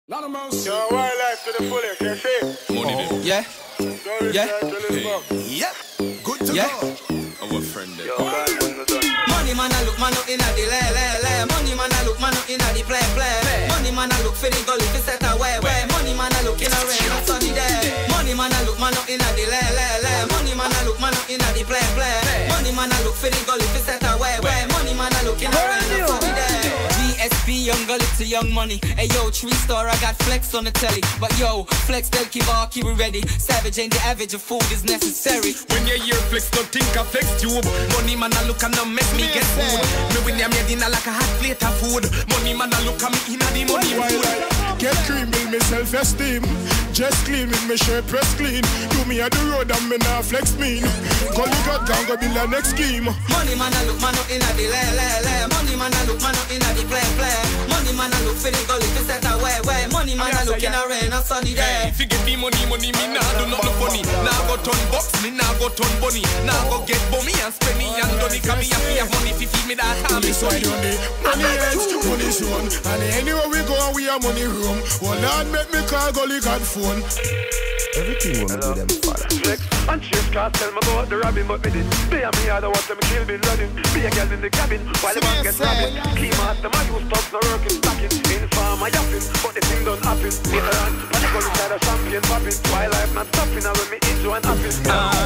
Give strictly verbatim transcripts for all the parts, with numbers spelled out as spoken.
Not a mouse. Your wildlife to the fullest, you see? Money oh. there. Yeah. Yeah. Hey. Yep. Good to yeah. go. Our friend there. Yo, money man, I look man up inna the le le le. Money man, I look man up inna the play play. Money man, I look for the gully fi set away way. Money man, I look inna rain and sunny day. Money man, I look man up inna the le le le. Money man, I look man up inna the play play. Money man, I look for the gully fi set away way. Money man, I look inna rain and sunny day. G S P young gully to young money. Hey yo, three star I got flex on the telly. But yo, flex they'll keep all keep it ready. Savage ain't the average of food is necessary. When you hear flex, don't think I flex tube. Money man, I look and I make me get food. Me when you made in like a hot plate of food. Money man, I look at me in the money mood. Get cream, build me self-esteem. Just clean with me shirt press clean. Do me at the road and me nah flex mean. Gully got gang go build a next scheme. Money man, I look man up inna the le le le. Money man, I look man up inna the play play. Money man, I look for the gully to set away way. Money man, I look in a rain and sunny day. If you give me money, money me nah do nothing funny. Nah go turn box, me nah go turn bunny. Nah go get bummy and spend me and donny. Cause me happy have money fi feed me that time. Money side on the money edge, money zone. And anywhere we go, we a money room. Oh Lord, make me call gully god phone. Everything will do them father. Flex and chase cars, tell me about the robbing, but me did. Pay me other what them kill me running. Be a girl in the cabin while the man gets robbing. Key master, my use stops, no working, stacking. In farm, I yapping, but the thing don't happen. Later on, when I go inside a champion popping. While I'm not stopping, I will me enjoy and happy.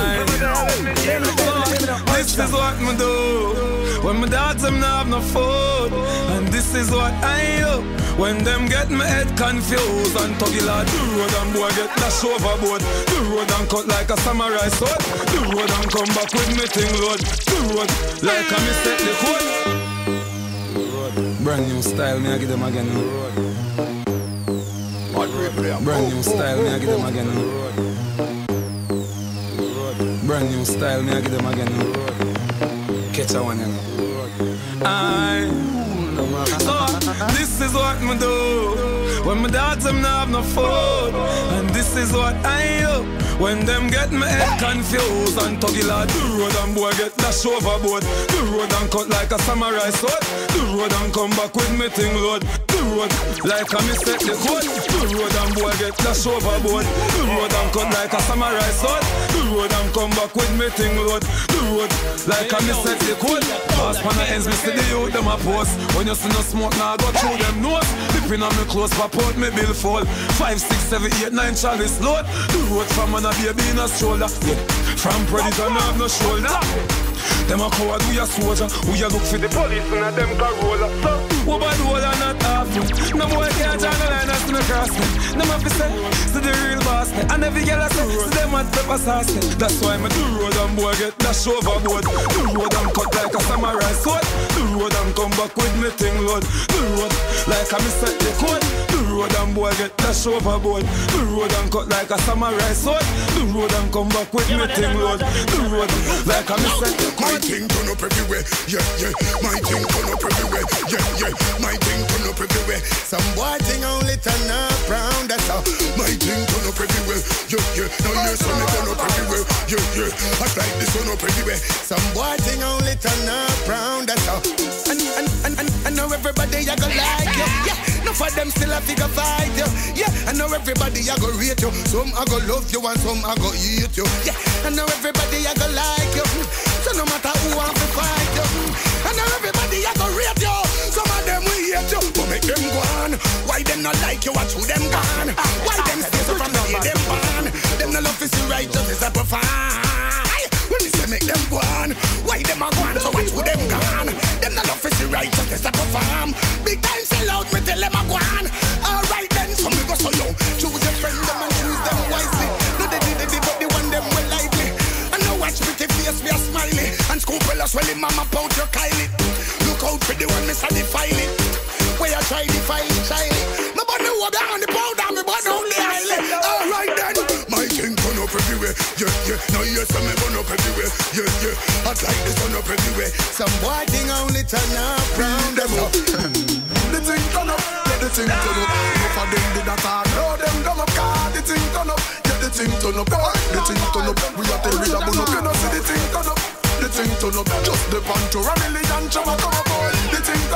This is what me do. When my dogs them not have no food. And this is what I do. When them get my head confused and tuggy lad the road and boy get dash overboard. The road and cut like a samurai sword. The road and come back with me thing load. The road like a me set the code. Brand new style, me I give them again. Brand new style, me I give them again. Brand new style, me I give them again. Catch a one, you know. I. So, this is what me do. When my dogs them not have no food. And this is what I do. When them get my head confused and tuggy lad the road and boy get dash overboard. The road and cut like a samurai sword. The road and come back with me thing load. The road like a me set the code. The road and boy get dash overboard. The road and cut like a samurai sword. The road and come back with me thing load. The road like a me set the code. Pass pan the ends, me see the youth them a post. When you see no smoke now go through them nose. Dipping on me clothes pop out me bill fall. Five, six, seven, eight, nine chalice load. The road from an a baby in a stroller. Yeah. From predator no have no shoulder. Them a coward, we a soldier. We a look for the police and a them Corolla. So who bad wall and not half you. No boy can't join the line as me cross me. Them have to say, see the real boss me. And every girl I say, see them at pepper sauce me. That's why me do road and boy get dash overboard. The road and cut like a samurai sword. The road and come back with me thing load. The road like a me set the code. The road and boy get dash overboard. The road and cut like a samurai sword. The road and come back with me thing load. The road like a me set the code. My thing turn up everywhere, yeah, yeah. My thing turn up everywhere, yeah, yeah. My thing turn up everywhere. Some boy thing only turn up round, that's all. My thing turn up everywhere, yeah, yeah. Now your son turn up everywhere, yeah, yeah. I like the sun up everywhere. Some boy thing only turn up round, that's all. And and and and I know everybody you go like you, yeah. Enough of them still a figure fight you, yeah. I know everybody you go rate you. Some I go love you and some I go hate you, yeah. I know everybody you go like you. So no matter who want to fight you, and now everybody I go rate you. Some of them we hate you, but make them go on. Why them not like you? Watch who them gone. Why them stay so from the day them born? Them no love to see righteousness a profile. When we say make them go on, why them a go on? So watch who them gone. Them no love to see righteousness a perform. Big time sell out, me tell them a go on. Alright then, so me go so young. Choose your friend them and choose them wisely. No they did it, but the one them well lively. And now watch pretty face, we are smiley. And scoop well as well, mama pound your Kylie. Look out for the one, me say defile it. Where you try defile it, try it. My body walk down the powder, me body on the island. Alright then, my thing turn up everywhere, yeah, yeah. Now yes, I'm burn up everywhere, yeah, yeah. Hot like the sun up everywhere. Some boy thing only turn up round them up. The thing turn up, yeah, the thing turn up. Enough of them did that all, know them dumb up, car. The thing turn up, yeah, the thing turn up, the thing turn up. We are tell me that we no can see the thing turn up. The thing turn up, just the punch or a million chama come up, boy. The thing turn up.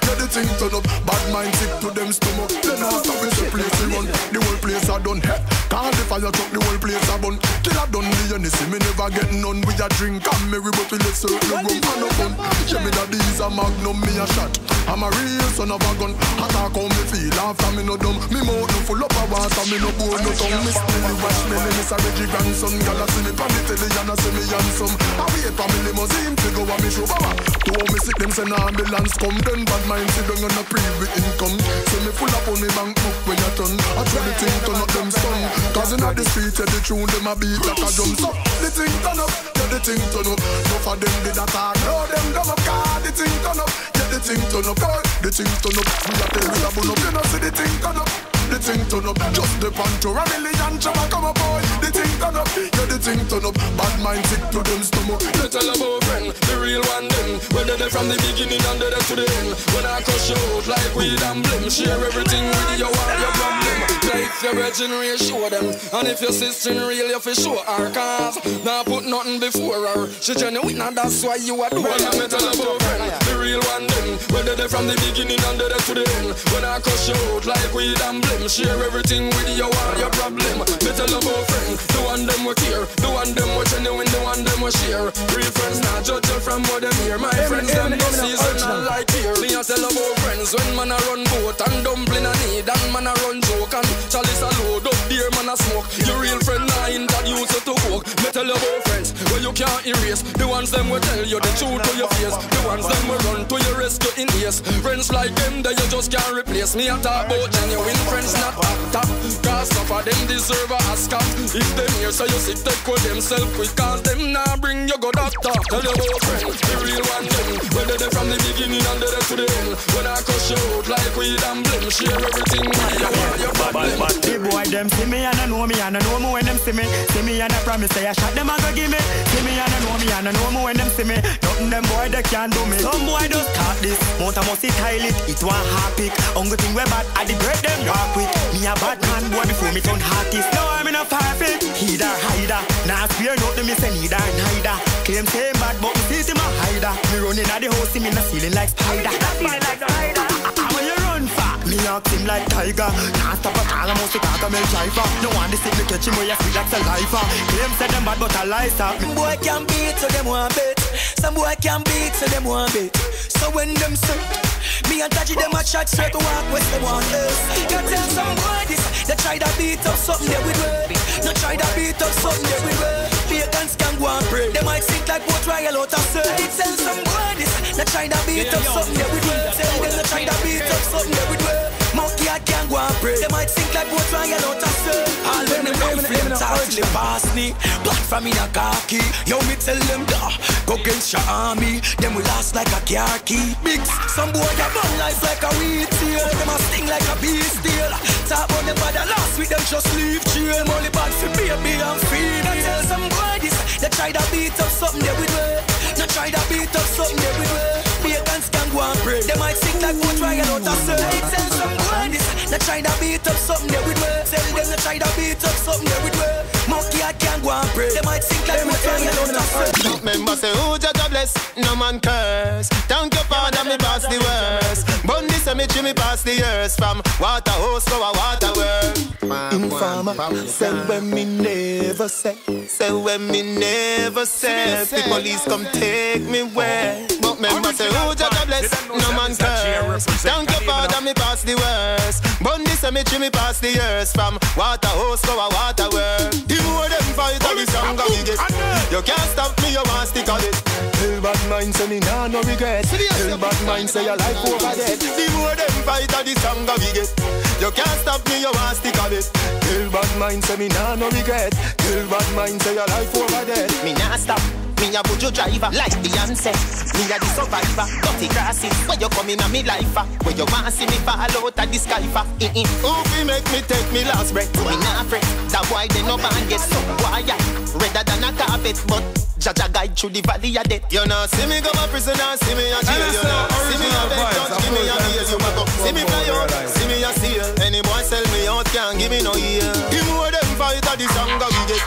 yeah the thing turn up. Bad mind sick to them stomach. Then after we the place we run, the whole place a done. Hey, call the fire truck, the whole place a bun. Till I done the you see me never get none. We a drink and merry but we let certain rum and no fun. Yeah me that these a magnum me a shot. I'm a real son of a gun. Attack how me feel after me no dumb. Me mouth no full up of water, me no bone no tongue. Me still watch me, me miss a Reggie grandson. Girl a see me pan the telly and a see me handsome. I wait for me limousine to go and me show power. To how me sick them send an ambulance come. Then bad mind sit down on a pre-with income. So me full up on me bank book when you turn. I try the thing turn up them stun. Cause in the street yeah the tune them a beat like a drum. So the thing turn up, yeah the thing turn up. No for them did attack, no them dumb up. Cause the thing turn up, yeah the thing turn up. The thing turn up, we a tell we a bun up. You know see the thing turn up. The thing turn up, just the pancho. A million chama come up boy. The thing turn up, yeah the thing turn up. Bad mind sick to them stomach. They tell about friend, the real one them. Whether they're from the beginning and they're to the end. When I crush you out like weed and blim. Share everything with you and your problem. Like your virgin real show them. And if your sister real you for sure her. Cause now put nothing before her. She genuine and that's why you are doing. Well I tell about friend, the real one them. Whether they're from the beginning and they're to the end. When I crush you out like weed and blim. Share everything with you and your problem. Me tell about friend, the one them we care. The one them we genuine, the one them we share. Real friends not judge you from what them hear. My friends them no season like here. Me a tell about friends when man a run boat and dumpling a need and man a run joke and chalice a load up beer man a smoke. Your real friend I introduce you to coke. Me tell about friends where you can't erase. The ones them will tell you the truth to your face. The ones them will run to your rescue in ears. Friends like them that you just can't replace. Me a talk about genuine friends not actor. Cause some of them deserve a Oscar. If them here so you sick take with themself quick. Cause them now bring you go doctor. Tell you about friends, the real one them. Whether they're from the beginning and they're to the end. When I crush you out like weed and blim. Share everything with you and your problem. The boy them see me and I know me and I know me when them see me. See me and I promise say I shot them I go give me. See me and I know me and I know me when them see me. Nothing them boy they can't do me. Some boy just start this. Mount a must it tile it. It one hard pick. Only thing we bad I the bread them walk with. Me a bad man boy before me turn artist. Now I'm in a perfect. Heater hider. Now spear nothing me say neither neither. Claim same bad but me see him a hider. Me running at the house see me na ceiling like spider. Ceiling like spider. When you run far, me act him like tiger. Can't stop at all, I must talk a milk driver. No one to see me catch him where you feel like saliva. Claim say them bad but I lie stop. Some boy can beat so them want bet. Some boy can beat so them want bet. So when them say me and Taji them a chat straight to walk west them want us. You tell some boy this, they try to beat up something they with way. No try to beat up something they with way. Pagans can go and pray. They might think like what trial out of say. They tell some boy this, they try to beat up something they with way. Tell them they try to beat up something they with way. Monkey I can't go and pray. They might think like what trial out of say. All when them come flame talk till they pass me. Black from in a khaki. Yo me tell them da, go against your army. Them will last like a car key. Bigs, some boy a bun life like a wheat tail. Them a sting like a bee steel. Talk about them bad last week them just leave jail. Money bad for baby and female. Tell some boy this, they try to beat up something they with way. No try to beat up something they with way. Pagans can go and pray. They might think like what trial out of say. Tell some boy this, they try to beat up something they with way. Tell them they try to beat up something they with way. Monkey I can't go and pray. They might think like what trial out of say. Remember say who judge a bless, no man curse. Thank your father me pass the worst. Bun the cemetery me pass the years. From water hose to a water world. Informer, say when me never say. Say when me never say. The police come take me where. But remember say who judge a bless, no man curse. Thank your father me pass the worst. Bun the cemetery me pass the years. From water hose to a water world. The more them fight and the stronger we get. You can't stop me, you want stick on it. Tell bad mind say me nah no regret. Tell bad mind say your life over dead. The more them fight and the stronger we get. You can't stop me, you want stick on it. Tell bad mind say me nah no regret. Tell bad mind say your life over dead. Me nah stop. Me a buju driver, like Beyonce. Me a the survivor, dirty grasses. Where you come in a me life, where you want see me fall out of the sky for. Who fi make me take me last breath? Me nah fret, that why they no ban get so quiet. Redder than a carpet, but Jaja guide through the valley of death. You know, see me go a prisoner, see me a jail. You know, see me a bed touch, give me a meal. You go, see me fly out, see me a seal. Any boy sell me out, can't give me no ear. The more them fight, the stronger we get.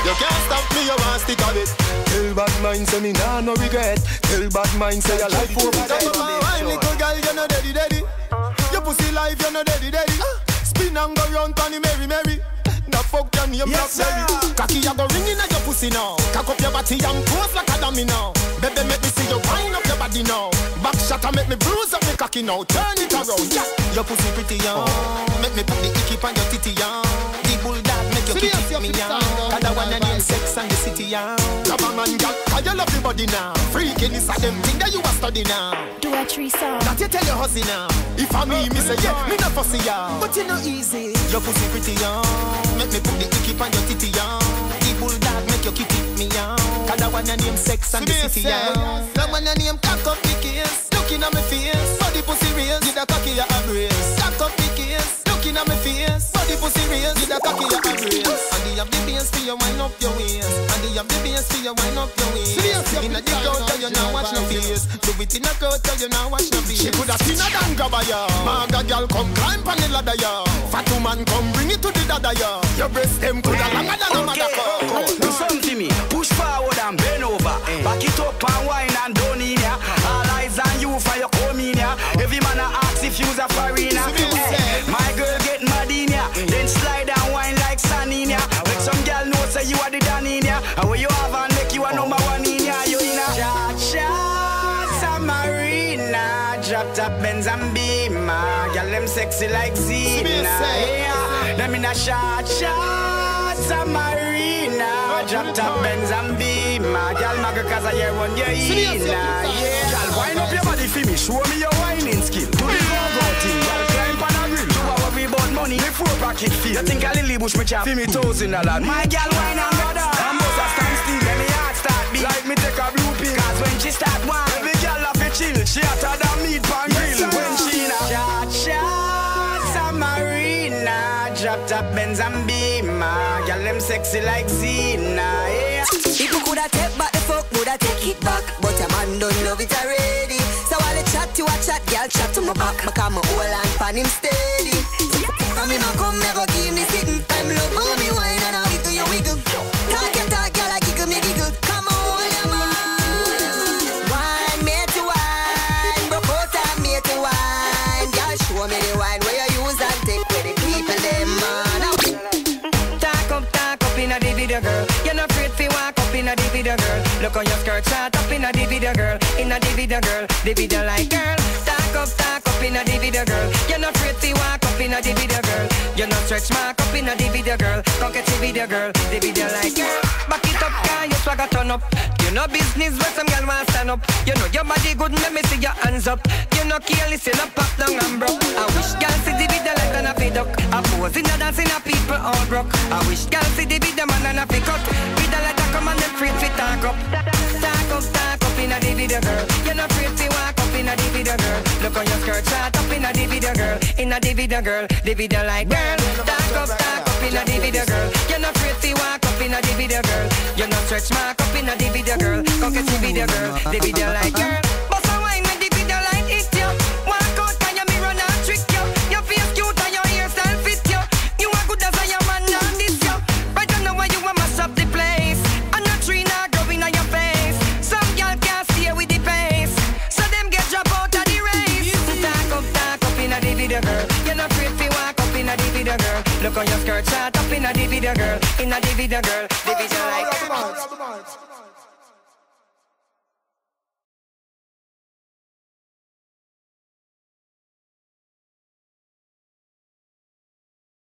You can't stop me, you want stick of it. Tell bad mind say me nah no regret. Tell bad mind say your life over there. Come on, wine little girl, you no daddy daddy. Your pussy life, you no daddy daddy. Spin and go round, Tony Mary Mary. The fuck your name, yes, Blackberry. Cocky, you go ring in your pussy now. Cock up your body and pose like a dummy now. Baby, make me see you wind up your body now. Back shot and make me bruise up me cocky now. Turn it around, yeah. Your pussy pretty young. Make me put the icky on your titty young. The bulldog make you kick it me young. Cause I wanna name sex and the city young. Love a man, girl, cause you love the body now. Freaking is a them thing that you a study now. Do a tree song. That you tell your hussy now. If I me, me say yeah, me not fussy young. But you know easy. Your pussy pretty young. Make me put the icky on your titty young. The bulldog make you kick it me young. Cause I wanna name sex and the city young. I wanna name cock up the case. Looking at my face, body pussy raise. Did a cocky ya embrace. Cock up the case. Looking at my face, body pussy raise. Did a cocky ya embrace. And they have the bass for you wind up your waist. And they have the bass for you wind up your waist. In a dig out tell you now watch no face. Do it in a crowd tell you now watch no face. She coulda seen a dan grabber ya. Maga girl come climb on the ladder ya. Fat woman come bring it to the dada ya. Your breast them coulda longer than a motherfucker. Do something to me, push forward and bend over. Back it up and wine and down in ya. All eyes on you for your home in ya. Every man a ask if you's a foreigner. Hey, my girl get mad in ya. Then slide and wine like sun in ya. Make some girl know say you are the dan in ya. And when you have and make you a number one in ya. You in a Cha-cha, Samarina. Drop top Benz and Beamer. Girl them sexy like Zena. Yeah. Them in a Cha-cha, Samarina. Drop top Benz and Beamer. Girl maga cause I hear one you in. Yeah. Girl wind up your body for me. Show me your whining skill. Do the go-go thing. Girl climb on a grill. Do a worry about money. Me four pocket feel. You think a lily bush me chop? Feel me toes in a lot. My girl wine and brother. I'm boss a stand still. Let me heart start beat. Like me take a blue pill. Cause when she start one, every girl have to chill. She hotter than meat pan grill. When she na Cha-cha, Samarina. Drop top Benz and Beamer. Girl them sexy like Zena. Yeah. People coulda take back the fuck, woulda take it back. But a man don't love it already. So while the chat you a chat, girl chat to my back. I come my whole and pan him steady. Come in and come, never give me sitting time. Love how me wine and I wiggle you wiggle. Talk your talk, girl I giggle me giggle. Come on, your man. Wine me to wine, broke out and me to wine. Girl show me the wine where you use and take where the people them man. Talk up, talk up in a the video girl. You're not afraid to walk up in a the video girl. Look on your skirt, shot up in a the video girl. In a the video girl, the video like girl. Talk up, talk up in a the video girl. You're not afraid to walk up in a the video girl. You're not stretch mark up in a the video girl. Come get the video girl, the video like girl. Back it up, car, you swagger turn up. You know business where some girl want stand up. You know your body good, let me see your hands up. You know care, listen up, pop down and broke. I wish girl see the video like an a duck. I pose in a dance in a people all broke. I wish girl see the video man and a pick up. Video like that come and them free to talk up. Talk up, talk up in a the video girl. You're not afraid to walk up in a the video girl. Look on your skirt, shot up in a the video girl. In a the video girl, the video like girl. Talk up, talk up in a the video girl. You're not afraid to walk up in a the video girl. You're not stretch mark up in a the video girl. Come get the video girl, the video like girl. Bust a wine with the video like it yo. Walk out and your mirror not trick yo. Your face cute and your hairstyle fit yo. You are good as a your man on this yo. Right now why you want mash up the place. And no tree not growing on your face. Some girl can't stay with the pace. So them get drop out of the race. Talk up, talk up in a the video girl. You're not afraid to walk up in a the video girl. Look on your skirt, shot up in a the video girl. In a the video girl, the video like girl.